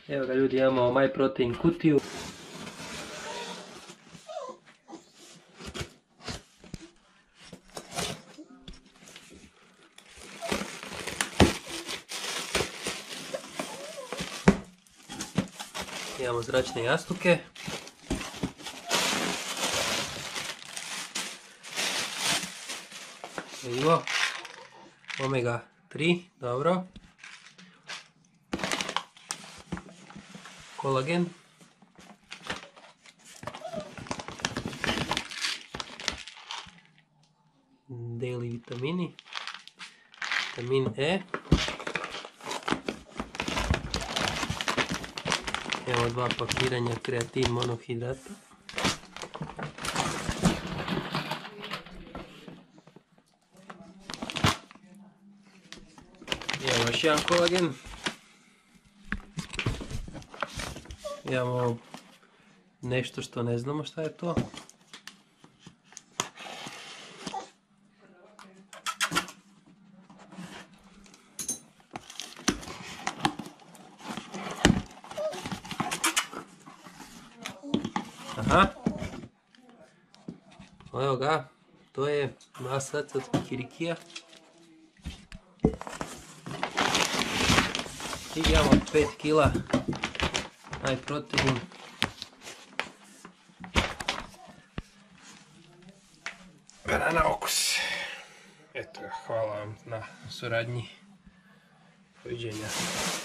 Evo ga ljudi, imamo MyProtein kutiju. Imamo zračne jastuke. Vidimo. Omega 3, dobro. Kolagen. Daily vitamini. Vitamin E. Evo 2 pakiranja kreatin monohidrata. Imamo još jedan kolagen. Imamo nešto što ne znamo šta je to. Aha. Evo ga, to je maslac od kikirikija. I imamo 5 kila MyProtein. Banana okus. Eto ga, hvala vam na suradnji. Doviđenja.